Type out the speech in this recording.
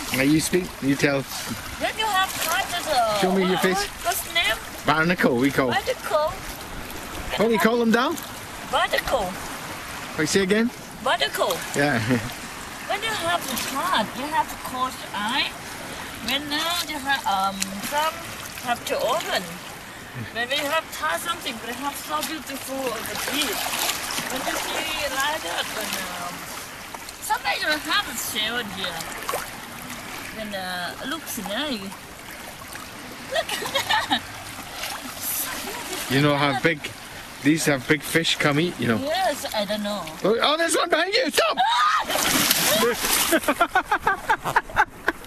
Now you speak, you tell. Then you have caught Show me your fish. What's the name? Barnacle, we call. Barnacle. What do you call them down? Barnacle. Wait, say again? Barnacle. Yeah. When you have the card, you have to close the eye. When now you have some have to open. When you have touch something, they have so beautiful the teeth. When you see like that, when sometimes you have a shell here. When looks nice. Look at that. You know how big, these have big fish come eat, you know. Yes, I don't know. Oh, there's one behind you, stop!